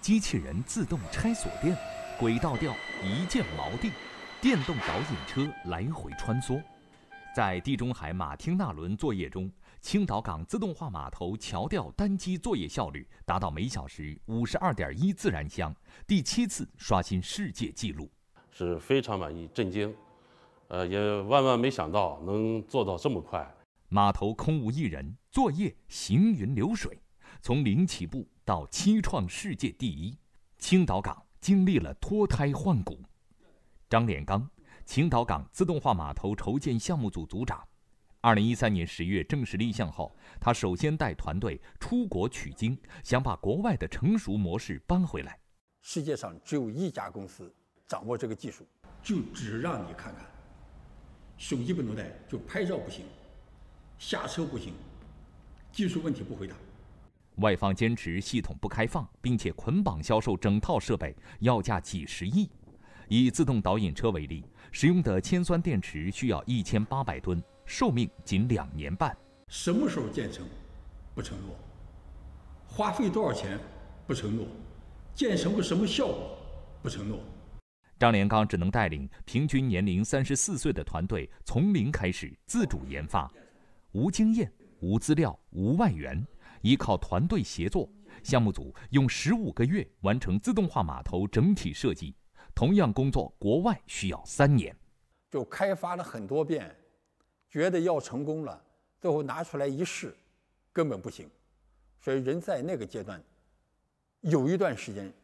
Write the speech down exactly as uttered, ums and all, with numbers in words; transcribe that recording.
机器人自动拆锁店，轨道吊一键锚定，电动导引车来回穿梭。在地中海马汀纳轮作业中，青岛港自动化码头桥吊单机作业效率达到每小时五十二点一自然箱，第七次刷新世界纪录， 是非常满意、震惊，呃，也万万没想到能做到这么快。 码头空无一人，作业行云流水，从零起步到七创世界第一，青岛港经历了脱胎换骨。张连刚，青岛港自动化码头筹建项目组组长。二零一三年十月正式立项后，他首先带团队出国取经，想把国外的成熟模式搬回来。 世界上只有一家公司掌握这个技术，就只让你看看，手机不能带，就拍照不行，下车不行，技术问题不回答。 外方坚持系统不开放，并且捆绑销售整套设备，要价几十亿。以自动导引车为例，使用的铅酸电池需要一千八百吨，寿命仅两年半。 什么时候建成？不承诺。花费多少钱？不承诺。建成个什么效果？不承诺。 张连刚只能带领平均年龄三十四岁的团队从零开始自主研发，无经验、无资料、无外援，依靠团队协作，项目组用十五个月完成自动化码头整体设计。同样工作，国外需要三年。 就开发了很多遍，觉得要成功了，最后拿出来一试，根本不行。所以人在那个阶段，有一段时间